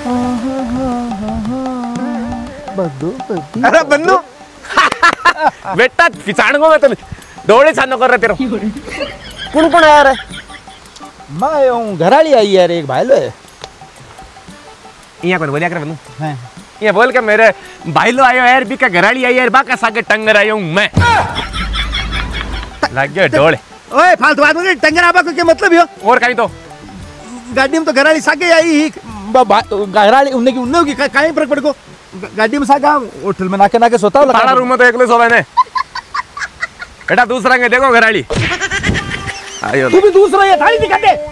अरे बन्नू बेटा पिछाड़ को मैं तो दौड़े छानो कर रहा तेरा कौन कौन आया रे मैं हूँ घराली आई यार एक भाई लो है यहाँ कौन बोलिया कर बन्नू ये बोल के मेरे भाई लो आयो यार भी का घराली आई यार बाका सागे टंगर आयो हूँ मैं लग गया डोले ओए फालतू बात मत टंगर आबा को क्या मतलब यो और कहीं तो गाड़ी में तो घराली सागे आई ही घराली उन्ने की काहे फर्क पड़को गाड़ी में सागा होटल में नाके सोता हो ताला रूम में तो एकले सोवे ने बेटा दूसरा के देखो घराली आयो तू भी दूसरा ये थाली दिखा दे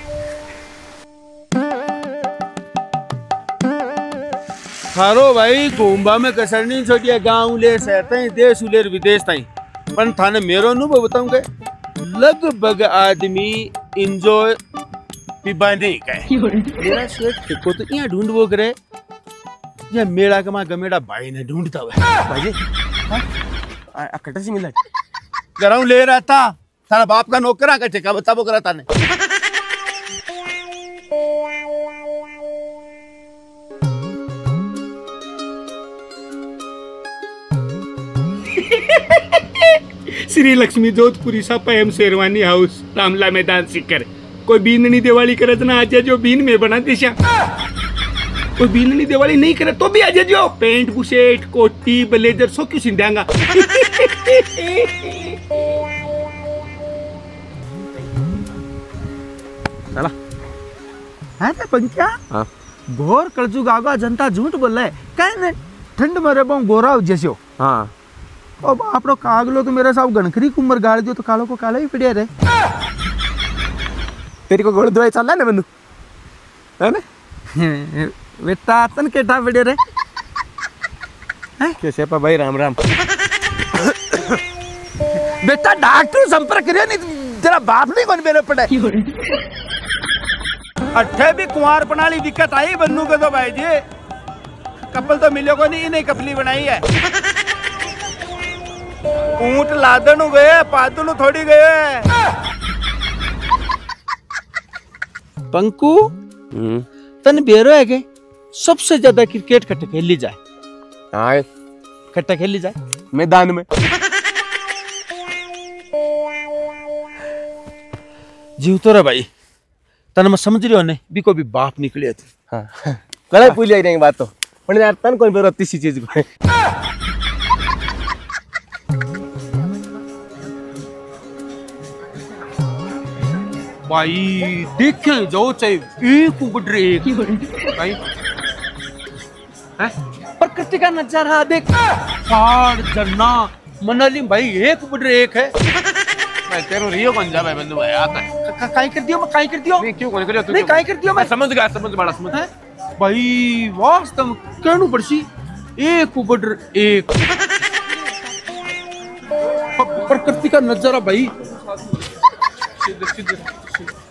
थारो भाई गोंबा में कसरनी छोटिया गांव ले सहते देश उलेर विदेश ताई पण थाने मेरो अनुभव बताऊं के लगभग आदमी एंजॉय पिबाने का मेरा सेठ ठेको तो यहाँ ढूंढ वो करे ये मेरा कमा गमेड़ा भाई ने ढूंढता हुआ भाई जी कटा से मिला गराऊ ले रहा था थारा बाप का नौकरा का ठेका बताबो करा था ने श्री लक्ष्मी जोधपुरी सा पयम शेरवानी हाउस रामला मैदान सिकर कोई बीननी दिवाली करे तो ना आजा जो बीन में बना दिशा कोई बीननी दिवाली नहीं करे तो भी आजा जो पेंट बुशेट कोटी ब्लेजर सो क्यों सिंधांगा चला है ना पंक्या हाँ घोर कलजुग आगा जनता झूठ बोल रहा है कहे ने ठंड में रेबो गोरा जैसे हो हाँ अब आप लोग कागलो तो मेरे साहब गणखरी कुमर गाड़ दियो तो कालो को काला ही पड़िया रे तेरी को गोड़ दवाई चल रहा है ना बंधु है ना बेटा तन केटा पड़िया रे कैसे पा भाई राम राम बेटा डॉक्टर संपर्क करियो नहीं तेरा बाप नहीं कौन मेरे पड़े अठे भी कुंवार प्रणाली दिक्कत आई बन्नू के तो भाई जी कपल तो मिलो को नहीं इन्हें कपली बनाई है ऊंट लादन हो गए पादुल थोड़ी गए पंकु तन बेरो है के सबसे ज्यादा क्रिकेट खट्टे खेली जाए हाँ खट्टा खेली जाए मैदान में जीव तो रे भाई तन मैं समझ रही हो ने भी को भी बाप निकले थे हाँ कल पूछ आई बात तो पर यार तन कौन बेरो तीसरी चीज को भाई देखे जाओ चाहे एक उबड़ एक भाई प्रकृति का नजारा देख पहाड़ झरना मनाली भाई एक उबड़ एक है मैं तेरो रियो कौन जा भाई बंधु भाई आता है काई कर दियो मैं काई कर दियो नहीं क्यों कौन करियो तू नहीं काई कर दियो मैं समझ गया समझ बड़ा समझ भाई वास्तव कहनु पड़सी एक उबड़ एक प्रकृति का नजारा भाई